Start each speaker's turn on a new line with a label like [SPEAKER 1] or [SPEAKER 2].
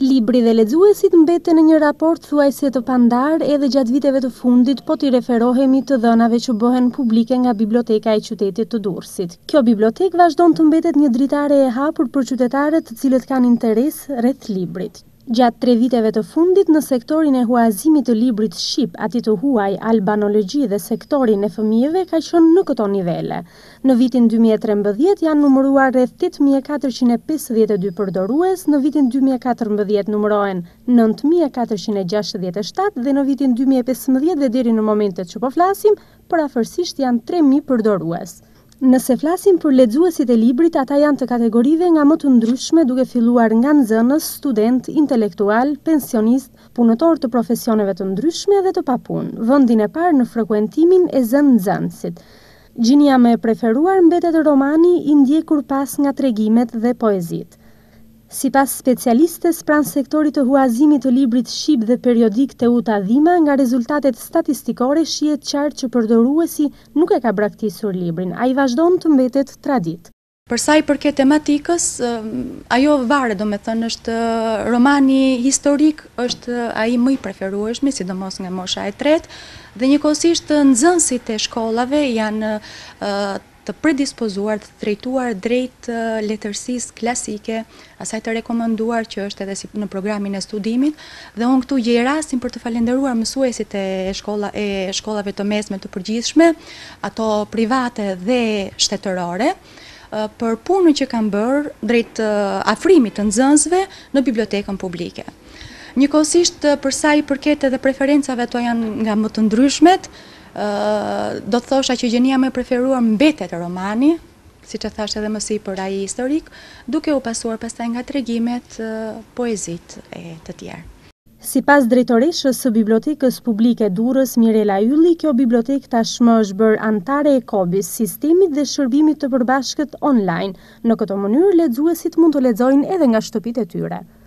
[SPEAKER 1] Libri dhe lexuesit mbeten në një raport thuajse të pandar edhe gjatë viteve të fundit, po t'i referohemi të dhënave që bëhen publike nga Biblioteka e qytetit të Durrësit. Kjo bibliotekë vazhdon të mbetet një dritare e hapur për qytetarët të cilët kanë interes rreth librit. Gjatë 3 viteve të fundit në sektorin e huazimit të librit shqip, ati të huaj, albanologji dhe sektorin e fëmijëve ka qenë në këto nivele. Në vitin 2013 janë numëruar rreth 8452 përdorues, në vitin 2014 numërohen 9467 dhe në vitin 2015 dhe deri në momentet që po flasim, përafërsisht janë 3000 përdorues. Nëse flasim për lexuesit e librit, ata janë të kategorive nga më të ndryshme, duke filluar nga nxënës, student, intelektual, pensionist, punëtor të profesioneve të ndryshme dhe të papunë. Vendin e parë në frekuentimin e zënë nxënësit. Gjinia më e preferuar mbetet romani, i ndjekur pas nga tregimet dhe poezitë. Sipas specialistes pranë sektorit të huazimit të librit shqip dhe periodik Teuta Dhima, nga rezultatet statistikore shihet qartë që përdoruesi nuk e ka braktisur librin, ai vazhdon të mbetet tradit.
[SPEAKER 2] Për sa i përket tematikës, ajo varet, domethënë është romani historik, është ai më i preferueshëm, sidomos nga mosha e tretë, dhe njëkohësisht nxënësit e shkollave janë të predispozuar, të drejtuar drejt letërsisë klasike, asaj të rekomenduar që është edhe si në programin e studimit, dhe unë këtu gjej rastin për të falenderuar mësuesit e shkollave të mesme të përgjithshme, ato private dhe shtetërore, për punën që kanë bërë drejt afrimit të nxënësve në Bibliotekën Publike. Njëkohësisht, për sa i përket edhe preferencave, ato janë nga më të ndryshmet. Do të thosha që gjenia më e preferuar mbetet romani, siç e thash edhe më sipër ai historik, duke u pasuar pastaj nga tregimet, poezitë e të tjerë.
[SPEAKER 1] Sipas drejtoreshës së Bibliotekës Publike Durrës, Mirela Ylli, kjo bibliotekë tashmë është bërë antare e KOBI-s, sistemit dhe shërbimit të përbashkët online. Në këtë mënyrë, lexuesit mund të lexojnë edhe nga shtëpitë e tyre.